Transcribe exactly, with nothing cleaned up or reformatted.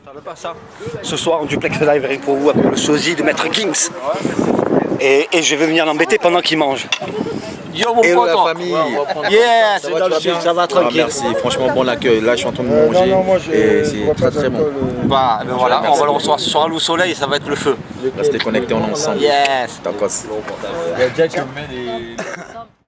m'attendais pas à ça. Ce soir en duplex live rien pour vous avec le sosie de Maître Kings. Et, et je vais venir l'embêter pendant qu'il mange. Yo mon pote, la famille. Yes, c'est dans le sud, ça va tranquille. Ah, merci, franchement bon accueil. Là je suis en train de manger euh, non, non, moi, et c'est très très bon. Le... Bah, ben voilà, on va le recevoir ce soir à l'eau soleil et ça va être le feu. Restez connectés, on est ensemble. Yes. Tacos. Il y a Jack qui me met des...